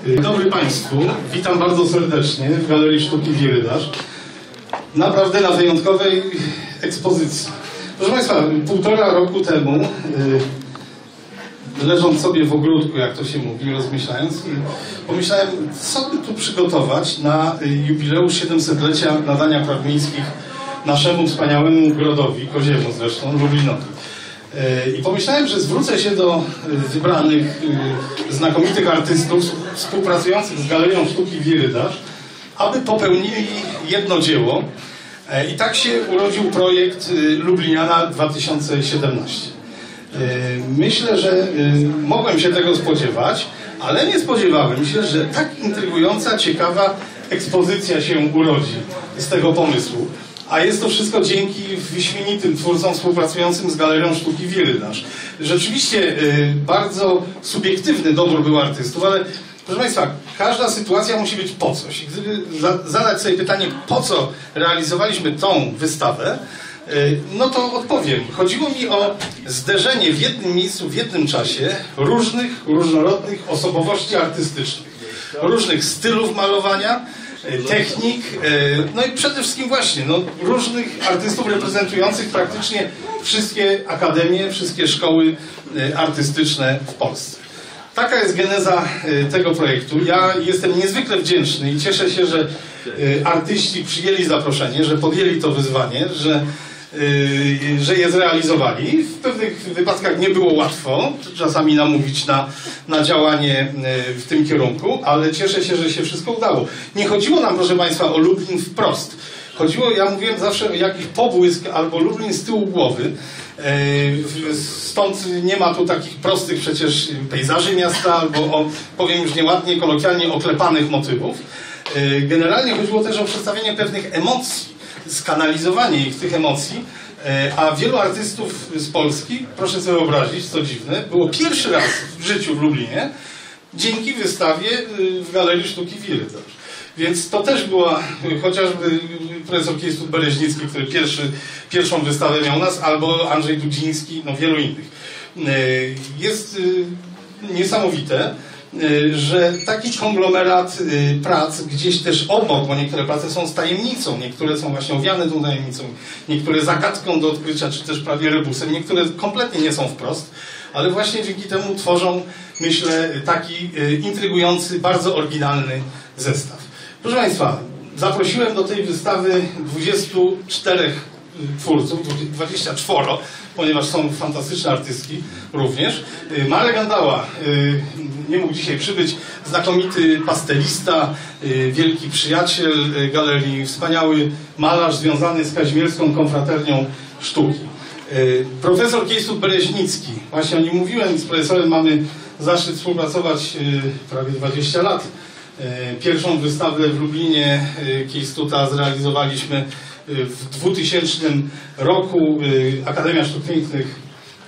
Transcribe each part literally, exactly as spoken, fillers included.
Dzień dobry Państwu, witam bardzo serdecznie w Galerii Sztuki Wirydarz. Naprawdę na wyjątkowej ekspozycji. Proszę Państwa, półtora roku temu, yy, leżąc sobie w ogródku, jak to się mówi, rozmyślając, pomyślałem, co by tu przygotować na jubileusz siedemsetlecia nadania praw miejskich naszemu wspaniałemu grodowi, Koziemu zresztą, Lublinowi. I pomyślałem, że zwrócę się do wybranych, znakomitych artystów współpracujących z Galerią Sztuki Wirydarz, aby popełnili jedno dzieło. I tak się urodził projekt Lubliniana dwa tysiące siedemnaście. Myślę, że mogłem się tego spodziewać, ale nie spodziewałem się, że tak intrygująca, ciekawa ekspozycja się urodzi z tego pomysłu. A jest to wszystko dzięki wyśmienitym twórcom współpracującym z Galerią Sztuki Wirydarz. Rzeczywiście bardzo subiektywny dobór był artystów, ale proszę Państwa, każda sytuacja musi być po coś. I gdyby zadać sobie pytanie, po co realizowaliśmy tą wystawę, no to odpowiem. Chodziło mi o zderzenie w jednym miejscu, w jednym czasie różnych, różnorodnych osobowości artystycznych, różnych stylów malowania, technik, no i przede wszystkim właśnie no, różnych artystów reprezentujących praktycznie wszystkie akademie, wszystkie szkoły artystyczne w Polsce. Taka jest geneza tego projektu. Ja jestem niezwykle wdzięczny i cieszę się, że artyści przyjęli zaproszenie, że podjęli to wyzwanie, że, że je zrealizowali. W pewnych wypadkach nie było łatwo czasami namówić na, na działanie w tym kierunku, ale cieszę się, że się wszystko udało. Nie chodziło nam, proszę Państwa, o Lublin wprost. Chodziło, ja mówiłem zawsze o jakiś pobłysk albo Lublin z tyłu głowy. Stąd nie ma tu takich prostych przecież pejzaży miasta albo o, powiem już nieładnie, kolokwialnie oklepanych motywów. Generalnie chodziło też o przedstawienie pewnych emocji, skanalizowanie ich tych emocji, a wielu artystów z Polski, proszę sobie wyobrazić, co dziwne, było pierwszy raz w życiu w Lublinie dzięki wystawie w Galerii Sztuki Wirydarz. Więc to też była chociażby profesor Kiejstut Bereźnicki, który pierwszy, pierwszą wystawę miał u nas, albo Andrzej Dudziński, no wielu innych. Jest niesamowite, że taki konglomerat prac gdzieś też obok, bo niektóre prace są z tajemnicą, niektóre są właśnie owiane tą tajemnicą, niektóre zagadką do odkrycia, czy też prawie rebusem, niektóre kompletnie nie są wprost, ale właśnie dzięki temu tworzą, myślę, taki intrygujący, bardzo oryginalny zestaw. Proszę Państwa, zaprosiłem do tej wystawy dwudziestu czterech twórców, dwadzieścia cztery, ponieważ są fantastyczne artystki również. Marek Gandała nie mógł dzisiaj przybyć, znakomity pastelista, wielki przyjaciel galerii, wspaniały malarz związany z Kazimierską Konfraternią Sztuki. Profesor Kiejstut Bereźnicki, właśnie o nim mówiłem, z profesorem mamy zaszczyt współpracować prawie dwadzieścia lat. Pierwszą wystawę w Lublinie Kiejstuta zrealizowaliśmy w dwutysięcznym roku. Akademia Sztuk Pięknych,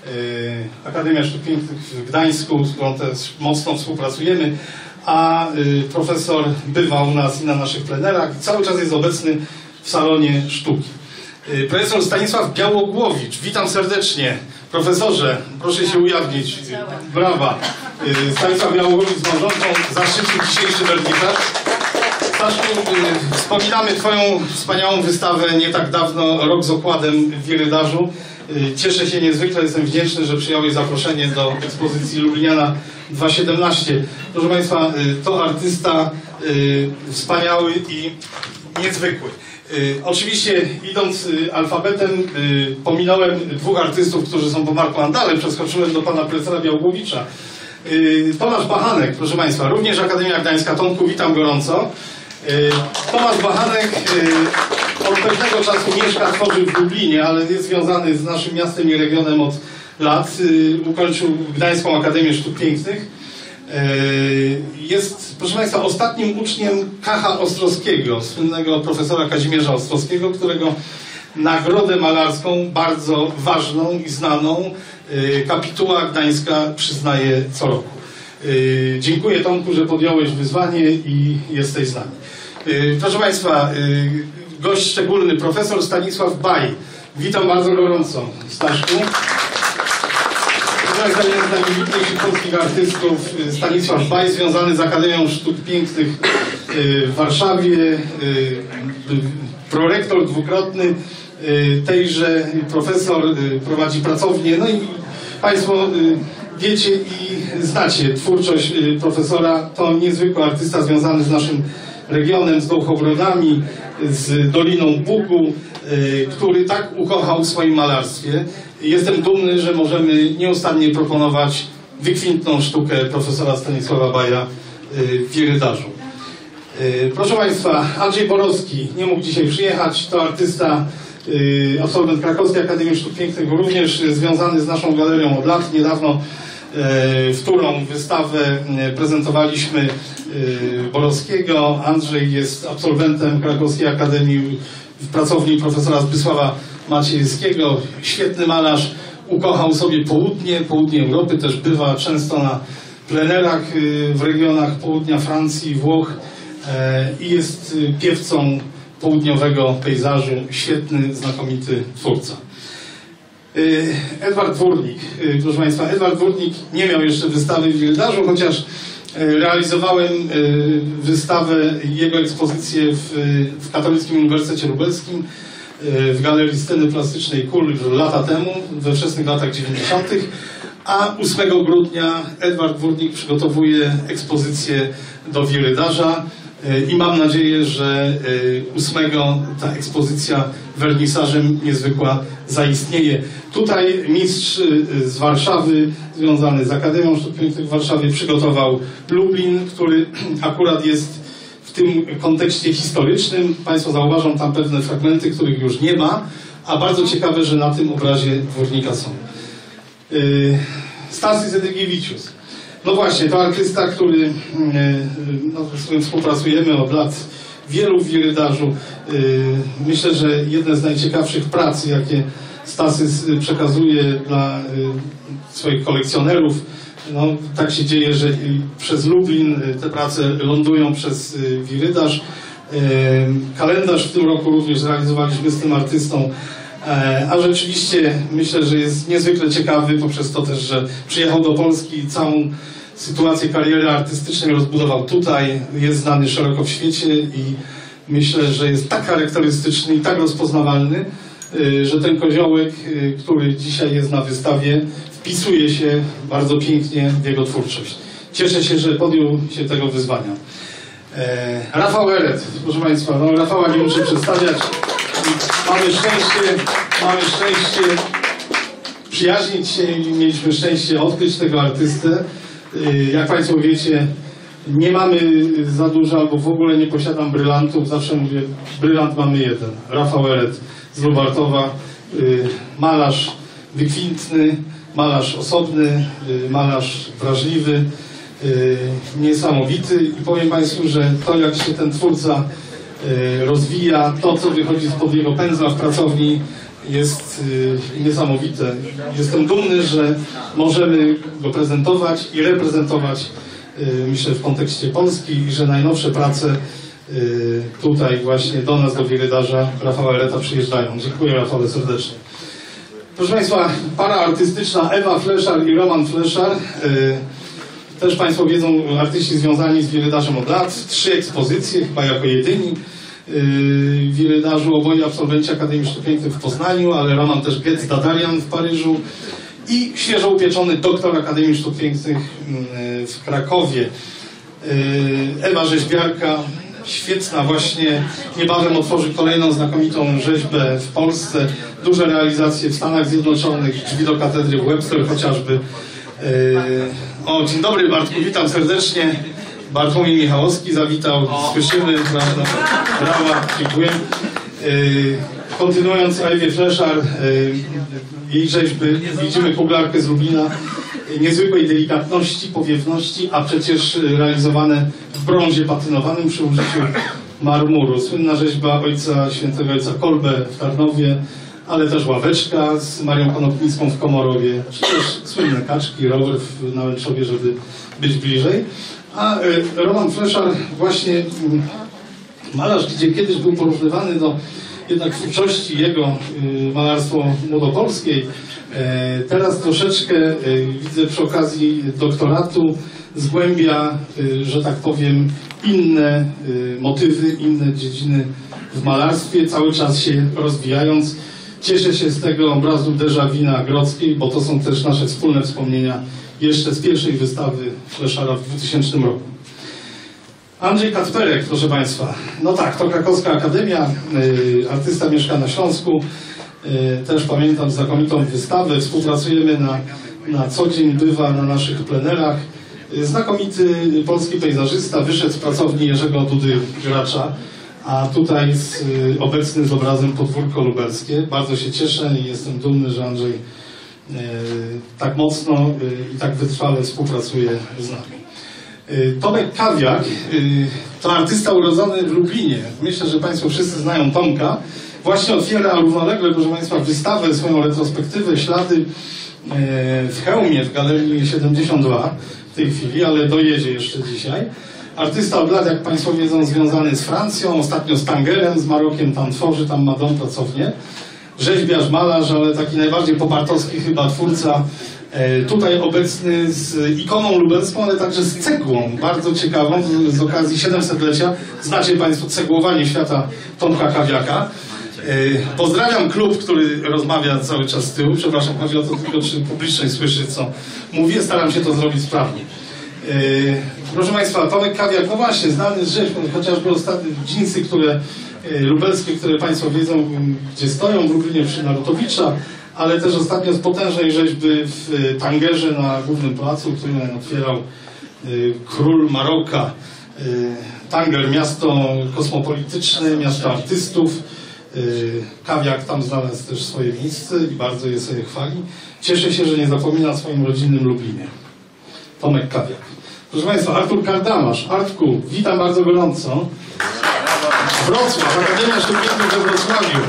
Akademia Sztuk Pięknych w Gdańsku, z którą też mocno współpracujemy, a profesor bywa u nas i na naszych plenerach i cały czas jest obecny w salonie sztuki. Profesor Stanisław Białogłowicz, witam serdecznie. Profesorze, proszę się ujawnić. Brawa. Stanisław Białogłowicz z małżonką zaszczycił dzisiejszy wernisaż. Staszku, wspominamy Twoją wspaniałą wystawę nie tak dawno, rok z okładem w Wirydarzu. Cieszę się niezwykle, jestem wdzięczny, że przyjąłeś zaproszenie do ekspozycji Lubliniana dwa tysiące siedemnaście. Proszę Państwa, to artysta wspaniały i niezwykły. Oczywiście idąc alfabetem pominąłem dwóch artystów, którzy są po Marku Andale, przeskoczyłem do pana profesora Białogłowicza. Tomasz Bachanek, proszę Państwa, również Akademia Gdańska. Tomku, witam gorąco. Tomasz Bachanek od pewnego czasu mieszka, tworzy w Lublinie, ale jest związany z naszym miastem i regionem od lat. Ukończył Gdańską Akademię Sztuk Pięknych. Jest, proszę Państwa, ostatnim uczniem Kacha Ostrowskiego, słynnego profesora Kazimierza Ostrowskiego, którego nagrodę malarską, bardzo ważną i znaną, Kapituła Gdańska przyznaje co roku. Dziękuję Tomku, że podjąłeś wyzwanie i jesteś z nami. Proszę Państwa, gość szczególny, profesor Stanisław Baj. Witam bardzo gorąco, Staszku. najwybitniejszych polskich artystów, Stanisław Baj, związany z Akademią Sztuk Pięknych w Warszawie, prorektor dwukrotny tejże, profesor, prowadzi pracownię. No i Państwo wiecie i znacie twórczość profesora. To niezwykły artysta związany z naszym regionem, z Dołchobrodami, z Doliną Bugu, który tak ukochał w swoim malarstwie. Jestem dumny, że możemy nieustannie proponować wykwintną sztukę profesora Stanisława Baja w Wirydarzu. Proszę Państwa, Andrzej Borowski nie mógł dzisiaj przyjechać. To artysta, absolwent Krakowskiej Akademii Sztuk Pięknych, również związany z naszą galerią od lat. Niedawno w którą wystawę prezentowaliśmy Borowskiego. Andrzej jest absolwentem Krakowskiej Akademii w pracowni profesora Zbysława Maciejewskiego. Świetny malarz, ukochał sobie południe, południe Europy, też bywa często na plenerach w regionach południa Francji, Włoch i jest piewcą południowego pejzażu. Świetny, znakomity twórca. Edward Dwórnik, proszę Państwa, Edward Dwórnik nie miał jeszcze wystawy w Wirydarzu, chociaż realizowałem wystawę, jego ekspozycję w, w Katolickim Uniwersytecie Lubelskim w Galerii Sceny Plastycznej Kul lata temu, we wczesnych latach dziewięćdziesiątych, a ósmego grudnia Edward Dwórnik przygotowuje ekspozycję do Wirydarza i mam nadzieję, że ósmego ta ekspozycja wernisażem niezwykła zaistnieje. Tutaj mistrz z Warszawy, związany z Akademią Sztuk Pięknych w Warszawie, przygotował Lublin, który akurat jest w tym kontekście historycznym. Państwo zauważą tam pewne fragmenty, których już nie ma, a bardzo ciekawe, że na tym obrazie Dwórnika są. Stasys Edygiewicius. No właśnie, to artysta, który, no, z którym współpracujemy od lat wielu w Wirydarzu. Myślę, że jedne z najciekawszych prac, jakie Stasys przekazuje dla swoich kolekcjonerów. No, tak się dzieje, że przez Lublin te prace lądują przez Wirydarz. Kalendarz w tym roku również zrealizowaliśmy z tym artystą. A rzeczywiście myślę, że jest niezwykle ciekawy poprzez to też, że przyjechał do Polski i całą sytuację kariery artystycznej rozbudował tutaj. Jest znany szeroko w świecie i myślę, że jest tak charakterystyczny i tak rozpoznawalny, że ten koziołek, który dzisiaj jest na wystawie, wpisuje się bardzo pięknie w jego twórczość. Cieszę się, że podjął się tego wyzwania. Rafał Eret, proszę Państwa, no Rafała nie muszę przedstawiać. Mamy szczęście, mamy szczęście przyjaźnić się i mieliśmy szczęście odkryć tego artystę. Jak Państwo wiecie, nie mamy za dużo albo w ogóle nie posiadam brylantów. Zawsze mówię, brylant mamy jeden. Rafał Eret z Lubartowa, malarz wykwintny, malarz osobny, malarz wrażliwy, niesamowity i powiem Państwu, że to jak się ten twórca rozwija, to co wychodzi spod jego pędzla w pracowni jest niesamowite. Jestem dumny, że możemy go prezentować i reprezentować, myślę, w kontekście Polski i że najnowsze prace tutaj właśnie do nas, do Wirydarza, Rafała Ereta przyjeżdżają. Dziękuję, Rafale, serdecznie. Proszę Państwa, para artystyczna Ewa Fleszar i Roman Fleszar. Też Państwo wiedzą, artyści związani z Wirydarzem od lat. Trzy ekspozycje, chyba jako jedyni w Wirydarzu. Oboje absolwenci Akademii Sztuk Pięknych w Poznaniu, ale Roman też Getz Dadarian w Paryżu i świeżo upieczony doktor Akademii Sztuk Pięknych w Krakowie. Ewa rzeźbiarka, świetna właśnie, niebawem otworzy kolejną znakomitą rzeźbę w Polsce. Duże realizacje w Stanach Zjednoczonych, drzwi do katedry w Webster chociażby. O, dzień dobry Bartku, witam serdecznie. Bartłomiej Michałowski zawitał, słyszymy, prawda? Brawa, dziękuję. Kontynuując Ewie Fleszar, jej rzeźby, widzimy kuglarkę z Lublina, niezwykłej delikatności, powiewności, a przecież realizowane w brązie patynowanym przy użyciu marmuru. Słynna rzeźba ojca, świętego ojca Kolbe w Tarnowie, ale też ławeczka z Marią Konopnicką w Komorowie, czy też słynne kaczki, rower w Nałęczowie, żeby być bliżej. A Roman Fleszar, właśnie malarz, gdzie kiedyś był porównywany do jednak w twórczości jego malarstwo młodopolskiej. Teraz troszeczkę widzę przy okazji doktoratu zgłębia, że tak powiem, inne motywy, inne dziedziny w malarstwie, cały czas się rozwijając. Cieszę się z tego obrazu déjà vu na Grodzkiej, bo to są też nasze wspólne wspomnienia jeszcze z pierwszej wystawy Fleszara w dwutysięcznym roku. Andrzej Kacperek, proszę Państwa. No tak, to Krakowska Akademia, y, artysta mieszka na Śląsku. Y, też pamiętam znakomitą wystawę, współpracujemy na, na co dzień, bywa na naszych plenerach. Y, znakomity polski pejzażysta, wyszedł z pracowni Jerzego Dudy Gracza, a tutaj z, y, obecny z obrazem Podwórko Lubelskie. Bardzo się cieszę i jestem dumny, że Andrzej y, tak mocno y, i tak wytrwale współpracuje z nami. Tomek Kawiak to artysta urodzony w Lublinie. Myślę, że Państwo wszyscy znają Tomka. Właśnie otwiera równolegle, proszę Państwa, wystawę, swoją retrospektywę, ślady w Chełmie, w Galerii siedemdziesiąt dwa w tej chwili, ale dojedzie jeszcze dzisiaj. Artysta od lat, jak Państwo wiedzą, związany z Francją, ostatnio z Tangerem, z Marokiem, tam tworzy, tam ma dom, pracownię. Rzeźbiarz, malarz, ale taki najbardziej popartowski chyba twórca. Tutaj obecny z ikoną lubelską, ale także z cegłą, bardzo ciekawą, z okazji siedemsetlecia. Znacie Państwo cegłowanie świata Tomka Kawiaka. Pozdrawiam klub, który rozmawia cały czas z tyłu. Przepraszam, chodzi o to tylko, czy publiczność słyszy, co mówię. Staram się to zrobić sprawnie. Proszę Państwa, Tomek Kawiak, no właśnie, znany z rzeźb, chociażby ostatnie dżinsy, które lubelskie, które Państwo wiedzą, gdzie stoją w Lublinie przy Narutowicza, ale też ostatnio z potężnej rzeźby w Tangerze na Głównym Placu, który otwierał y, król Maroka. Y, Tanger, miasto kosmopolityczne, miasto artystów. Y, Kawiak tam znalazł też swoje miejsce i bardzo je sobie chwali. Cieszę się, że nie zapomina o swoim rodzinnym Lublinie. Tomek Kawiak. Proszę Państwa, Artur Kardamarz. Artku, witam bardzo gorąco. Wrocław, Akademia Sztuk Pięknych we Wrocławiu.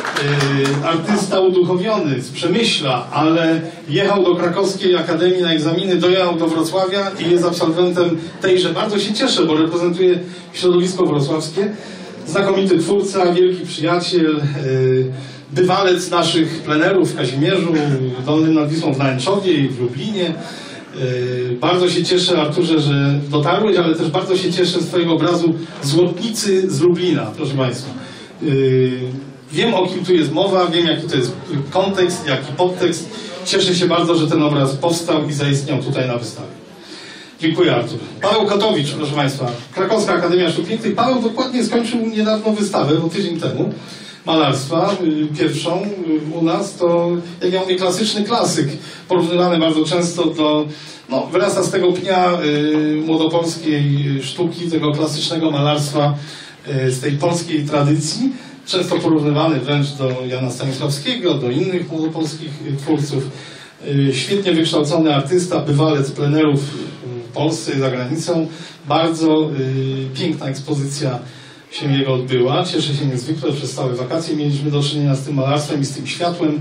Yy, artysta uduchowiony z Przemyśla, ale jechał do Krakowskiej Akademii na egzaminy, dojechał do Wrocławia i jest absolwentem tejże. Bardzo się cieszę, bo reprezentuje środowisko wrocławskie. Znakomity twórca, wielki przyjaciel, yy, bywalec naszych plenerów w Kazimierzu, w Dolnym nad Wisłą w Nałęczowie i w Lublinie. Yy, bardzo się cieszę, Arturze, że dotarłeś, ale też bardzo się cieszę z Twojego obrazu Złotnicy z Lublina, proszę Państwa. Yy, Wiem, o kim tu jest mowa, wiem, jaki to jest kontekst, jaki podtekst. Cieszę się bardzo, że ten obraz powstał i zaistniał tutaj na wystawie. Dziękuję, Artur. Paweł Kotowicz, proszę Państwa, Krakowska Akademia Sztuk Pięknych. Paweł dokładnie skończył niedawno wystawę, bo tydzień temu, malarstwa, pierwszą u nas. To, jak ja mówię, klasyczny klasyk, porównywany bardzo często do, no, wyrasta z tego pnia y, młodopolskiej sztuki, tego klasycznego malarstwa, y, z tej polskiej tradycji. Często porównywany wręcz do Jana Stanisławskiego, do innych młodopolskich twórców. Świetnie wykształcony artysta, bywalec plenerów w Polsce i za granicą. Bardzo piękna ekspozycja się jego odbyła. Cieszę się niezwykle, przez całe wakacje mieliśmy do czynienia z tym malarstwem i z tym światłem.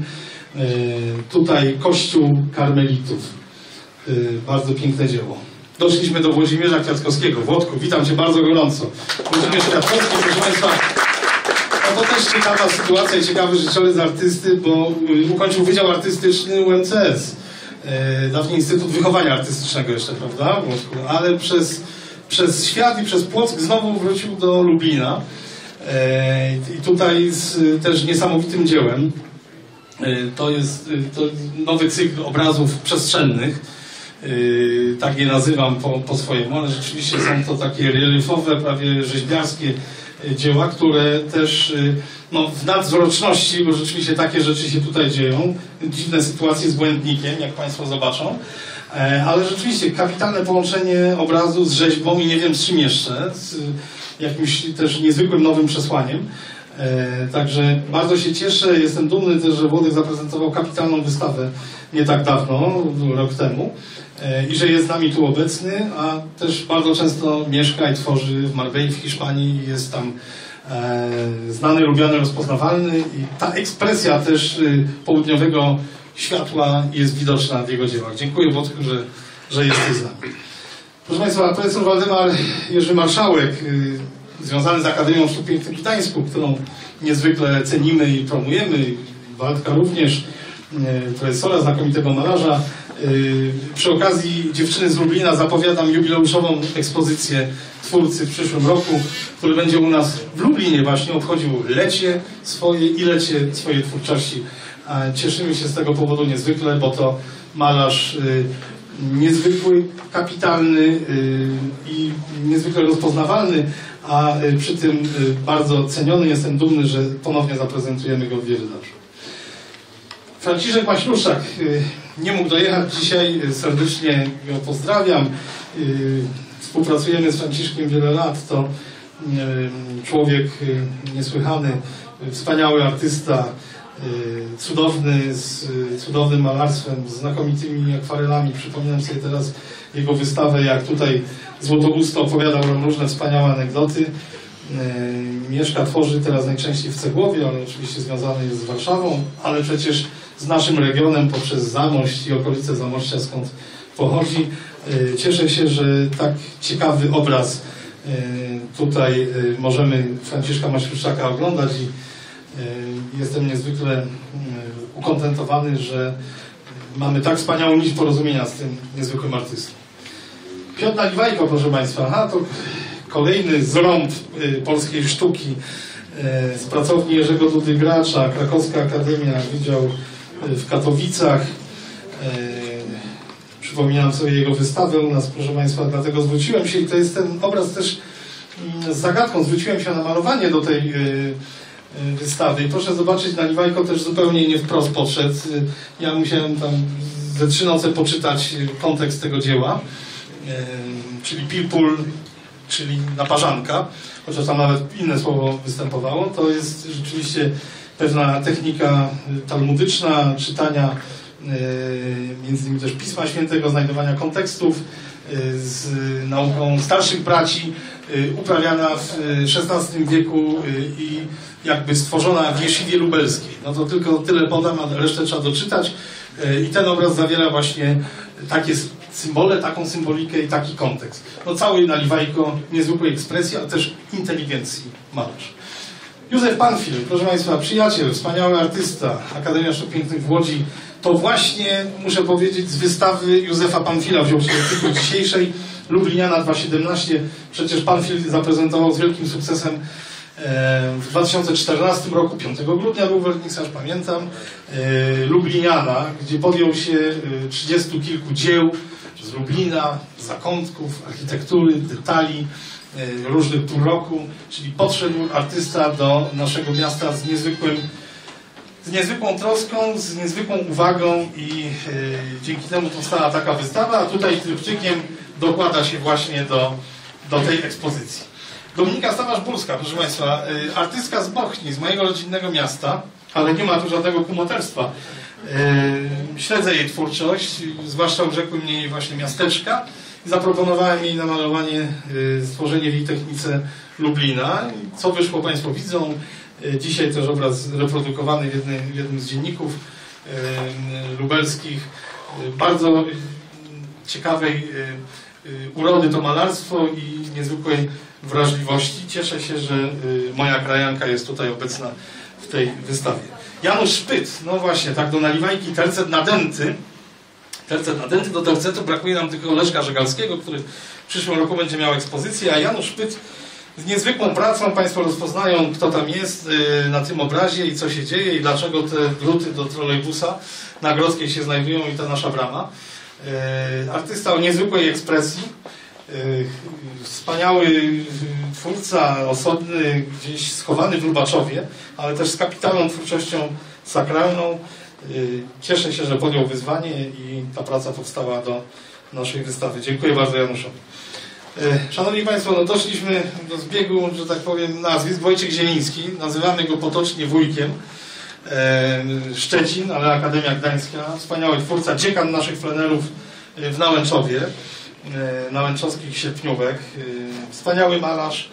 Tutaj Kościół Karmelitów. Bardzo piękne dzieło. Doszliśmy do Włodzimierza Kwiatkowskiego. Włodku, witam Cię bardzo gorąco. Włodzimierz Kwiatkowski, proszę Państwa. No to też ciekawa sytuacja i ciekawy życiorys artysty, bo ukończył Wydział Artystyczny U M C S. E, dawniej Instytut Wychowania Artystycznego jeszcze, prawda? Ale przez, przez świat i przez Płock znowu wrócił do Lublina. E, I tutaj z też niesamowitym dziełem. E, to jest to nowy cykl obrazów przestrzennych. E, tak je nazywam po, po swojemu, ale rzeczywiście są to takie reliefowe, prawie rzeźbiarskie dzieła, które też no, w nadzwroczności, bo rzeczywiście takie rzeczy się tutaj dzieją, dziwne sytuacje z błędnikiem, jak Państwo zobaczą, ale rzeczywiście kapitalne połączenie obrazu z rzeźbą i nie wiem z czym jeszcze, z jakimś też niezwykłym nowym przesłaniem. Także bardzo się cieszę, jestem dumny też, że Włodek zaprezentował kapitalną wystawę nie tak dawno, rok temu, i że jest z nami tu obecny, a też bardzo często mieszka i tworzy w Marbei w Hiszpanii, jest tam e, znany, lubiany, rozpoznawalny i ta ekspresja też y, południowego światła jest widoczna w jego dziełach. Dziękuję Włodku, że, że jesteś z nami. Proszę Państwa, profesor Waldemar Jerzy Marszałek, y, związany z Akademią Sztuk Pięknych w Gdańsku, którą niezwykle cenimy i promujemy. Waldka również, profesora, znakomitego malarza. Przy okazji Dziewczyny z Lublina zapowiadam jubileuszową ekspozycję twórcy w przyszłym roku, który będzie u nas w Lublinie właśnie obchodził lecie swoje i lecie swojej twórczości. Cieszymy się z tego powodu niezwykle, bo to malarz niezwykły, kapitalny i niezwykle rozpoznawalny, a przy tym bardzo ceniony. Jestem dumny, że ponownie zaprezentujemy go w Wierzydaszu. Franciszek Maśluszak nie mógł dojechać dzisiaj, serdecznie go pozdrawiam. Współpracujemy z Franciszkiem wiele lat, to człowiek niesłychany, wspaniały artysta, cudowny, z cudownym malarstwem, z znakomitymi akwarelami. Przypominam sobie teraz jego wystawę, jak tutaj Złotousto opowiadał nam różne wspaniałe anegdoty. Mieszka, tworzy teraz najczęściej w Cegłowie, ale oczywiście związany jest z Warszawą, ale przecież z naszym regionem poprzez Zamość i okolice Zamościa, skąd pochodzi. Cieszę się, że tak ciekawy obraz tutaj możemy Franciszka Maśluszaka oglądać i jestem niezwykle ukontentowany, że mamy tak wspaniałą nić porozumienia z tym niezwykłym artystą. Piotr Naliwajko, proszę Państwa, aha, to kolejny zrąb polskiej sztuki z pracowni Jerzego Dudy Gracza, Krakowska Akademia, Wydział w Katowicach. Przypominam sobie jego wystawę u nas, proszę Państwa, dlatego zwróciłem się i to jest ten obraz też z zagadką. Zwróciłem się na malowanie do tej wystawy i proszę zobaczyć, Naliwajko też zupełnie nie wprost podszedł. Ja musiałem tam ze trzy noce poczytać kontekst tego dzieła, czyli pilpul, czyli naparzanka, chociaż tam nawet inne słowo występowało. To jest rzeczywiście pewna technika talmudyczna, czytania między innymi też Pisma Świętego, znajdowania kontekstów z nauką starszych braci, uprawiana w szesnastym wieku i jakby stworzona w Jeszywie Lubelskiej. No to tylko tyle podam, a resztę trzeba doczytać. I ten obraz zawiera właśnie takie symbole, taką symbolikę i taki kontekst. No cały Naliwajko, niezwykłej ekspresji, ale też inteligencji malarz. Józef Panfil, proszę Państwa, przyjaciel, wspaniały artysta, Akademia Sztuk Pięknych w Łodzi. To właśnie, muszę powiedzieć, z wystawy Józefa Panfila wziął się artykuł dzisiejszej, Lubliniana dwa tysiące siedemnaście. Przecież Panfil zaprezentował z wielkim sukcesem w dwa tysiące czternastym roku, piątego grudnia był wernisaż, pamiętam, Lubliniana, gdzie podjął się trzydziestu kilku dzieł z Lublina, zakątków, architektury, detali, różnych pór roku, czyli podszedł artysta do naszego miasta z niezwykłym, z niezwykłą troską, z niezwykłą uwagą i yy, dzięki temu powstała taka wystawa, a tutaj tryptykiem dokłada się właśnie do, do tej ekspozycji. Dominika Stawarz-Burska, proszę Państwa, yy, artystka z Bochni, z mojego rodzinnego miasta, ale nie ma tu żadnego kumoterstwa. Yy, śledzę jej twórczość, zwłaszcza urzekły mnie jej właśnie miasteczka. Zaproponowałem jej namalowanie, stworzenie w jej technice Lublina. Co wyszło, Państwo widzą. Dzisiaj też obraz reprodukowany w jednym, w jednym z dzienników lubelskich. Bardzo ciekawej urody to malarstwo i niezwykłej wrażliwości. Cieszę się, że moja krajanka jest tutaj obecna w tej wystawie. Janusz Szpyt, no właśnie, tak do Naliwajki, tercet nadęty. Tercet nadęty, do tercetu brakuje nam tylko Leszka Żegalskiego, który w przyszłym roku będzie miał ekspozycję, a Janusz Szpyt z niezwykłą pracą, Państwo rozpoznają, kto tam jest na tym obrazie i co się dzieje i dlaczego te druty do trolejbusa na Grodzkiej się znajdują i ta nasza brama. Artysta o niezwykłej ekspresji, wspaniały twórca, osobny, gdzieś schowany w Lubaczowie, ale też z kapitalną twórczością sakralną. Cieszę się, że podjął wyzwanie i ta praca powstała do naszej wystawy. Dziękuję bardzo Januszowi. Szanowni Państwo, no doszliśmy do zbiegu, że tak powiem, nazwisk. Wojciech Zieliński, nazywamy go potocznie wujkiem. Szczecin, ale Akademia Gdańska. Wspaniały twórca, dziekan naszych plenerów w Nałęczowie, nałęczowskich sierpniówek. Wspaniały malarz.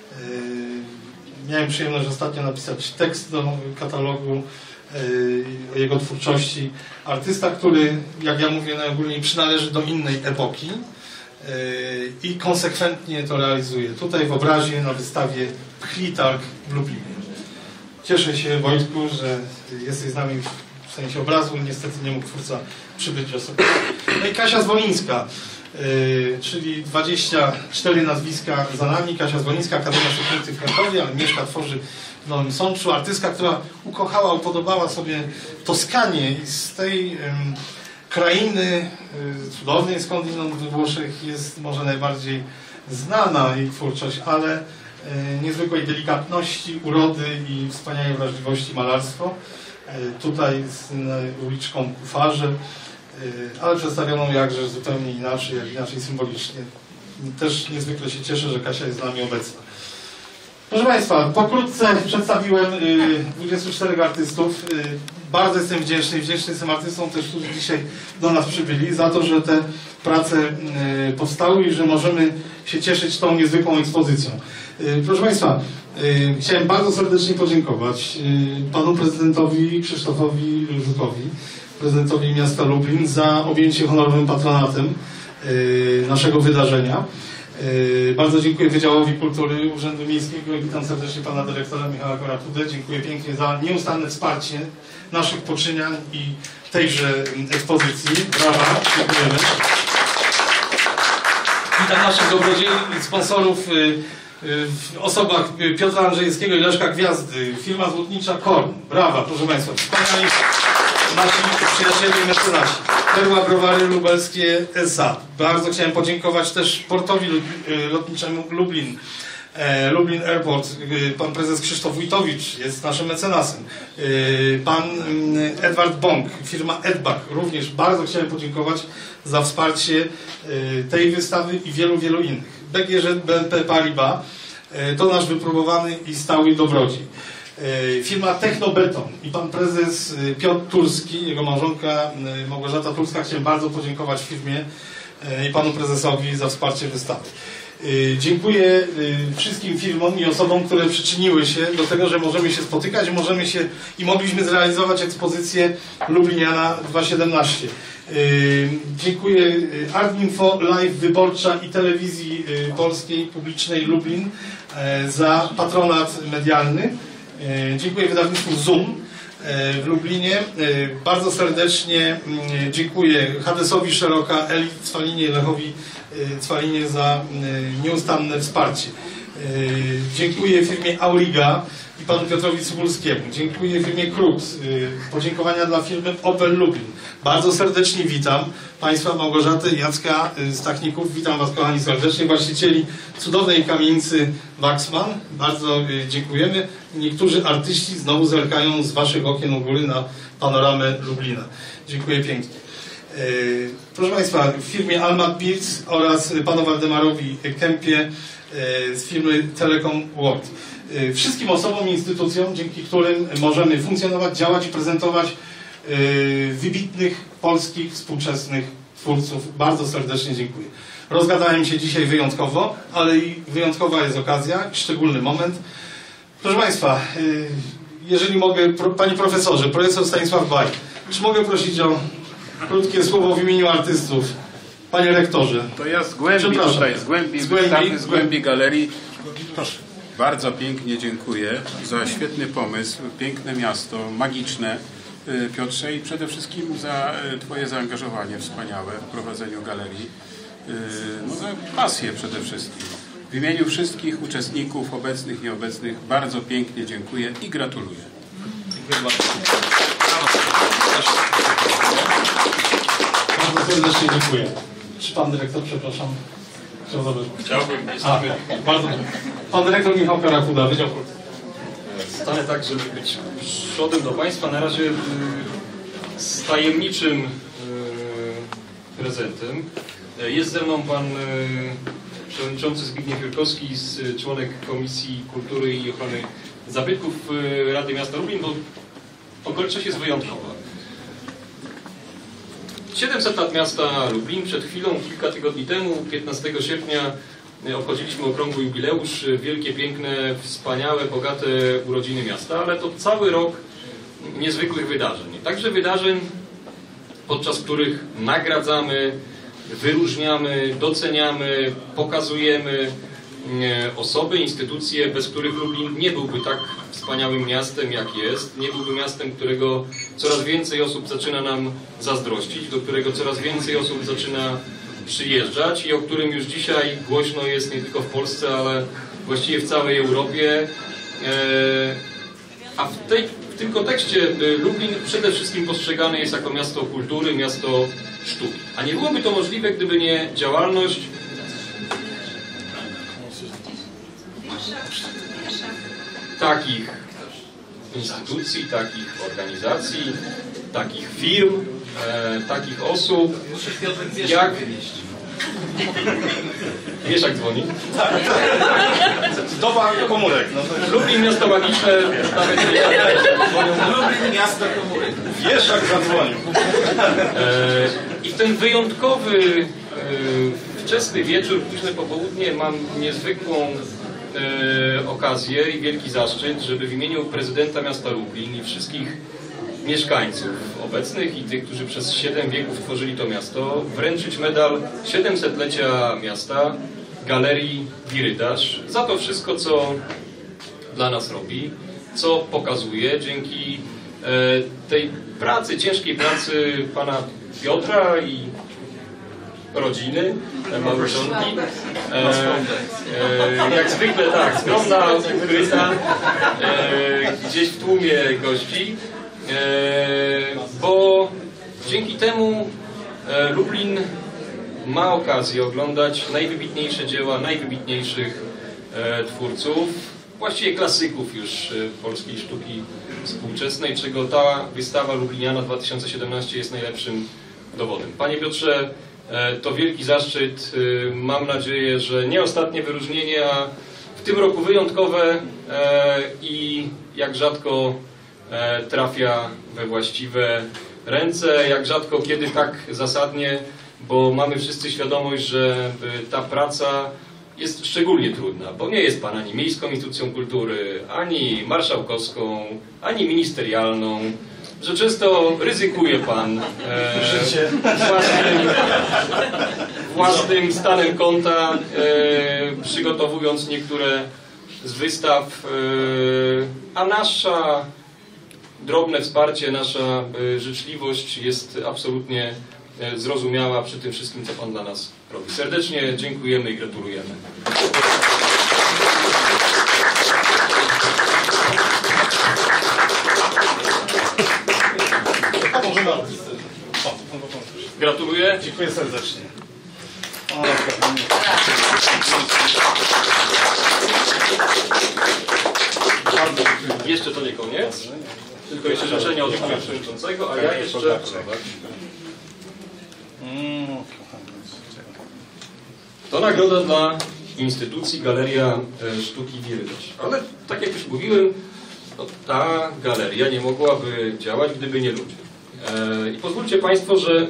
Miałem przyjemność ostatnio napisać tekst do katalogu o jego twórczości. Artysta, który, jak ja mówię najogólniej, przynależy do innej epoki. i konsekwentnie to realizuje. Tutaj w obrazie na wystawie Pchlitarg w Lublinie. Cieszę się, Wojtku, że jesteś z nami w sensie obrazu. Niestety nie mógł twórca przybyć osobiście. No i Kasia Zwolińska, yy, czyli dwadzieścia cztery nazwiska za nami. Kasia Zwolińska, Akademia Sztuk Pięknych w Krakowie, ale mieszka, tworzy w Nowym Sączu. Artystka, która ukochała, upodobała sobie Toskanię i z tej yy, krainy yy, cudownej skądinąd we Włoszech jest może najbardziej znana jej twórczość, ale niezwykłej delikatności, urody i wspaniałej wrażliwości malarstwo. Tutaj z uliczką Kufarze, ale przedstawioną jakże zupełnie inaczej, jak inaczej symbolicznie. Też niezwykle się cieszę, że Kasia jest z nami obecna. Proszę Państwa, pokrótce przedstawiłem dwudziestu czterech artystów. Bardzo jestem wdzięczny, wdzięczny jestem artystom też, którzy dzisiaj do nas przybyli, za to, że te prace powstały i że możemy się cieszyć tą niezwykłą ekspozycją. Proszę Państwa, chciałem bardzo serdecznie podziękować panu prezydentowi Krzysztofowi Żukowi, prezydentowi miasta Lublin, za objęcie honorowym patronatem naszego wydarzenia. Bardzo dziękuję Wydziałowi Kultury Urzędu Miejskiego i witam serdecznie pana dyrektora Michała Korapudę. Dziękuję pięknie za nieustanne wsparcie naszych poczynań i tejże ekspozycji. Brawa, dziękujemy. Witam naszych dobrodziejów i sponsorów w osobach Piotra Andrzejewskiego i Leszka Gwiazdy, firma złotnicza Korn. Brawa, proszę Państwa. Wspaniali nasi przyjaciele i mecenasi. Perła Browary Lubelskie S A. Bardzo chciałem podziękować też portowi lotniczemu Lublin. Lublin Airport, pan prezes Krzysztof Wójtowicz jest naszym mecenasem. Pan Edward Bąk, firma Edbach, również bardzo chciałem podziękować za wsparcie tej wystawy i wielu, wielu innych. B G Ż B N P Paribas to nasz wypróbowany i stały dobrodziej. Firma Technobeton i pan prezes Piotr Turski, jego małżonka Małgorzata Turska, chciałem bardzo podziękować firmie i panu prezesowi za wsparcie wystawy. Dziękuję wszystkim firmom i osobom, które przyczyniły się do tego, że możemy się spotykać, możemy się i mogliśmy zrealizować ekspozycję Lubliniana dwa tysiące siedemnaście. Dziękuję Artinfo, Live Wyborcza i Telewizji Polskiej Publicznej Lublin za patronat medialny. Dziękuję wydawnictwu Zoom w Lublinie. Bardzo serdecznie dziękuję Hadesowi Szeroka, Eli Cwalinie, Lechowi Cwalinie za nieustanne wsparcie. Dziękuję firmie Auriga i panu Piotrowi Cybulskiemu. Dziękuję firmie Krut. Podziękowania dla firmy Opel Lublin. Bardzo serdecznie witam Państwa, Małgorzatę i Jacka z Techników. Witam Was, kochani, serdecznie. Właścicieli cudownej kamienicy Waxman. Bardzo dziękujemy. Niektórzy artyści znowu zerkają z Waszych okien u góry na panoramę Lublina. Dziękuję pięknie. Proszę Państwa, w firmie Almat Beats oraz panu Waldemarowi Kępie z firmy Telecom World. Wszystkim osobom i instytucjom, dzięki którym możemy funkcjonować, działać i prezentować wybitnych polskich, współczesnych twórców. Bardzo serdecznie dziękuję. Rozgadałem się dzisiaj wyjątkowo, ale i wyjątkowa jest okazja, szczególny moment. Proszę Państwa, jeżeli mogę, Panie Profesorze, profesor Stanisław Baj, czy mogę prosić o krótkie słowo w imieniu artystów? Panie Rektorze. To ja z głębi tutaj, z głębi, z głębi, wystawy, z głębi galerii. Proszę. Bardzo pięknie dziękuję za świetny pomysł, piękne miasto, magiczne, Piotrze, i przede wszystkim za Twoje zaangażowanie wspaniałe w prowadzeniu galerii, no za pasję przede wszystkim. W imieniu wszystkich uczestników, obecnych i nieobecnych, bardzo pięknie dziękuję i gratuluję. Dziękuję bardzo. Bardzo serdecznie dziękuję. Czy pan dyrektor, przepraszam, chciał zabrać? Chciałbym. A, bardzo dobrze. Pan dyrektor Michał Karakuda, Wydział Kultury. Stanę tak, żeby być przodem do Państwa. Na razie z tajemniczym prezentem. Jest ze mną pan przewodniczący Zbigniew Jurkowski, członek Komisji Kultury i Ochrony Zabytków Rady Miasta Lublin, bo okoliczność jest wyjątkowa. siedemset lat miasta Lublin. Przed chwilą, kilka tygodni temu, piętnastego sierpnia, obchodziliśmy okrągły jubileusz. Wielkie, piękne, wspaniałe, bogate urodziny miasta, ale to cały rok niezwykłych wydarzeń. Także wydarzeń, podczas których nagradzamy wyróżniamy, doceniamy, pokazujemy osoby, instytucje, bez których Lublin nie byłby tak wspaniałym miastem, jak jest. Nie byłby miastem, którego coraz więcej osób zaczyna nam zazdrościć, do którego coraz więcej osób zaczyna przyjeżdżać i o którym już dzisiaj głośno jest nie tylko w Polsce, ale właściwie w całej Europie. A w, tej, w tym kontekście Lublin przede wszystkim postrzegany jest jako miasto kultury, miasto sztuki. A nie byłoby to możliwe, gdyby nie działalność takich instytucji, takich organizacji, takich firm, e, takich osób, jak... Wiesz, jak dzwoni? Doba komórek. No to... Lublin, miasto magiczne, nawet Lublin, miasto komórek. Wiesz, jak zadzwonił. E, I w ten wyjątkowy, e, wczesny wieczór, późne popołudnie mam niezwykłą e, okazję i wielki zaszczyt, żeby w imieniu prezydenta miasta Lublin i wszystkich mieszkańców obecnych i tych, którzy przez siedem wieków tworzyli to miasto, wręczyć medal siedemsetlecia miasta Galerii Wirydasz za to wszystko, co dla nas robi, co pokazuje dzięki e, tej pracy, ciężkiej pracy pana Piotra i rodziny, małżonki. E, e, jak zwykle tak, skromna, ukryta, e, gdzieś w tłumie gości. E, bo dzięki temu e, Lublin ma okazję oglądać najwybitniejsze dzieła najwybitniejszych e, twórców, właściwie klasyków już e, polskiej sztuki współczesnej, czego ta wystawa Lubliniana dwa tysiące siedemnaście jest najlepszym dowodem. Panie Piotrze, e, to wielki zaszczyt. E, mam nadzieję, że nie ostatnie wyróżnienie, a w tym roku wyjątkowe e, i jak rzadko trafia we właściwe ręce, jak rzadko kiedy tak zasadnie, bo mamy wszyscy świadomość, że ta praca jest szczególnie trudna, bo nie jest Pan ani miejską instytucją kultury, ani marszałkowską, ani ministerialną, że często ryzykuje Pan e, własnym, własnym stanem konta, e, przygotowując niektóre z wystaw, e, a nasza drobne wsparcie, nasza życzliwość jest absolutnie zrozumiała przy tym wszystkim, co Pan dla nas robi. Serdecznie dziękujemy i gratulujemy. Gratuluję. Dziękuję serdecznie. O, jeszcze to nie koniec. Tylko jeszcze życzenia od Pana Przewodniczącego, a ja jeszcze... To nagroda dla instytucji Galeria Sztuki Wirydasz. Ale tak jak już mówiłem, no, ta galeria nie mogłaby działać, gdyby nie ludzie. I pozwólcie Państwo, że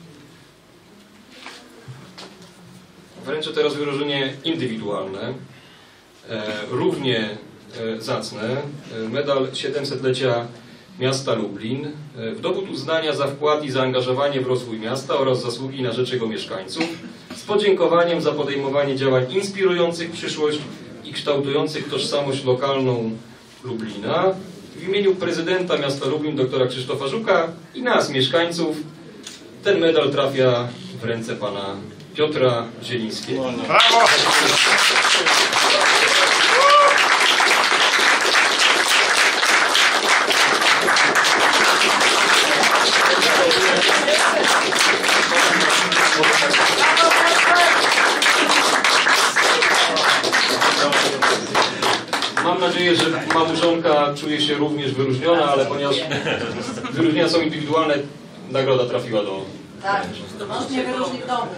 wręczę teraz wyróżnienie indywidualne, równie zacne, medal siedemsetlecia miasta Lublin, w dowód uznania za wkład i zaangażowanie w rozwój miasta oraz zasługi na rzecz jego mieszkańców, z podziękowaniem za podejmowanie działań inspirujących przyszłość i kształtujących tożsamość lokalną Lublina. W imieniu prezydenta miasta Lublin, doktora Krzysztofa Żuka i nas, mieszkańców, ten medal trafia w ręce pana Piotra Zielińskiego. brawo! Mam nadzieję, że małżonka czuje się również wyróżniona, ale ponieważ wyróżnienia są indywidualne, nagroda trafiła do... Tak, mąż mnie wyróżni w domu.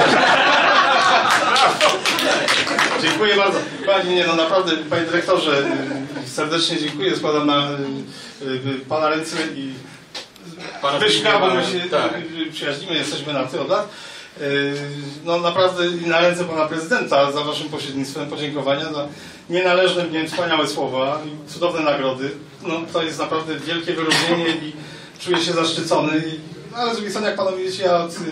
Dziękuję bardzo. Panie, nie, no naprawdę, panie dyrektorze, serdecznie dziękuję. Składam na pana ręce i Pyszka, bo my się tak. przyjaźnimy, jesteśmy na ty od lat. No naprawdę na ręce pana prezydenta za waszym pośrednictwem podziękowania za nienależne, nie, wspaniałe słowa i cudowne nagrody. No to jest naprawdę wielkie wyróżnienie i czuję się zaszczycony. I, no, ale z drugiej strony, jak panowie wiecie, ja od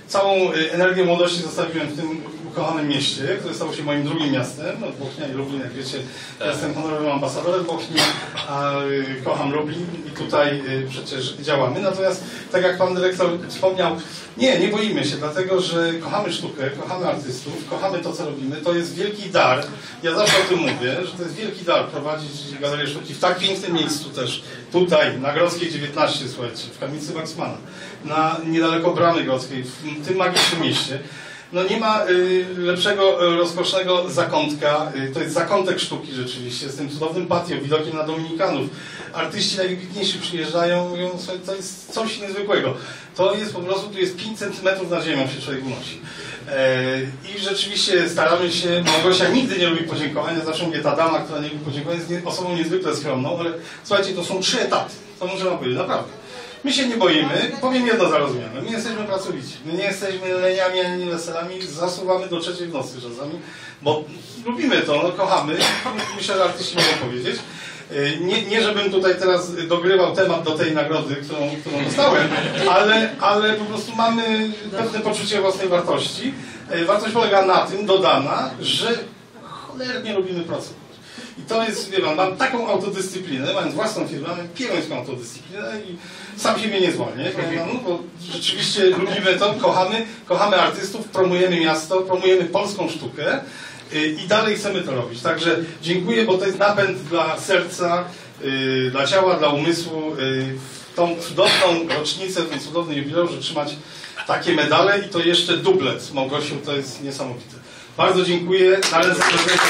całą energię młodości zostawiłem w tym ukochanym mieście, które stało się moim drugim miastem. No, Bochnia i Lublin, jak wiecie, ja jestem honorowym ambasadorem Bochni, a y, kocham Lublin i tutaj y, przecież działamy. Natomiast, tak jak pan dyrektor wspomniał, nie, nie boimy się, dlatego że kochamy sztukę, kochamy artystów, kochamy to, co robimy. To jest wielki dar. Ja zawsze o tym mówię, że to jest wielki dar prowadzić Galerię Sztuki w tak pięknym miejscu też. Tutaj, na Grodzkiej dziewiętnaście, słuchajcie, w kamienicy Waxmana, na niedaleko Bramy Grodzkiej, w tym magicznym mieście. No nie ma y, lepszego, y, rozkosznego zakątka. Y, to jest zakątek sztuki rzeczywiście, z tym cudownym patio, widokiem na Dominikanów. Artyści najwybitniejsi przyjeżdżają, mówią, że to jest coś niezwykłego. To jest po prostu, tu jest pięć centymetrów nad ziemią się człowiek unosi. E, I rzeczywiście staramy się, Małgosia nigdy nie lubi podziękowania, zawsze mówię, ta dama, która nie lubi podziękowania, jest osobą niezwykle skromną, ale słuchajcie, to są trzy etaty, to muszę wam powiedzieć, naprawdę. My się nie boimy, powiem jedno zarozumiane, my jesteśmy pracowici, my nie jesteśmy leniami ani weselami, zasuwamy do trzeciej w nocy czasami, bo lubimy to, no, kochamy, myślę, że artyści mogą powiedzieć. Nie, nie żebym tutaj teraz dogrywał temat do tej nagrody, którą, którą dostałem, ale, ale po prostu mamy pewne poczucie własnej wartości. Wartość polega na tym, dodana, że cholernie lubimy pracować. I to jest, wie pan, mam taką autodyscyplinę, mając własną firmę, mam pierońską autodyscyplinę i sam siebie nie zwolnię, no, bo rzeczywiście lubimy to, kochamy, kochamy artystów, promujemy miasto, promujemy polską sztukę i dalej chcemy to robić. Także dziękuję, bo to jest napęd dla serca, dla ciała, dla umysłu, w tą cudowną rocznicę, w ten cudowny jubileusz, że trzymać takie medale i to jeszcze dublet. Małgosiu, to jest niesamowite. Bardzo dziękuję. Na ręce prezydenta.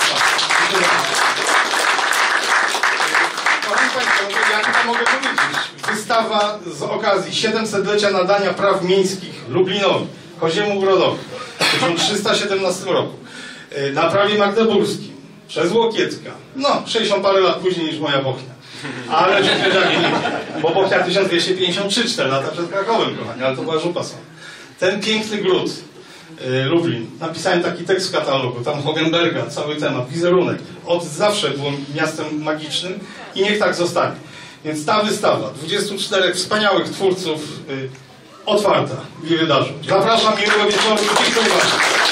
Kochani Państwo, ja chyba mogę powiedzieć, wystawa z okazji siedemsetlecia nadania praw miejskich Lublinowi, Koziemu Brodowi w tysiąc trzysta siedemnastym roku, na prawie magdeburskim, przez Łokietka, no sześćdziesiąt parę lat później niż moja Bochnia, ale bo Bochnia tysiąc dwieście pięćdziesiąt trzy, cztery lata przed Krakowem, kochani, ale to była żupa sama. Ten piękny gród, Lublin. Napisałem taki tekst w katalogu, tam Hogenberga, cały temat, wizerunek. Od zawsze było miastem magicznym i niech tak zostanie. Więc ta wystawa, dwudziestu czterech wspaniałych twórców, y, otwarta i wydarzeń. Zapraszam, miłego wieczoru. Dziękuję bardzo.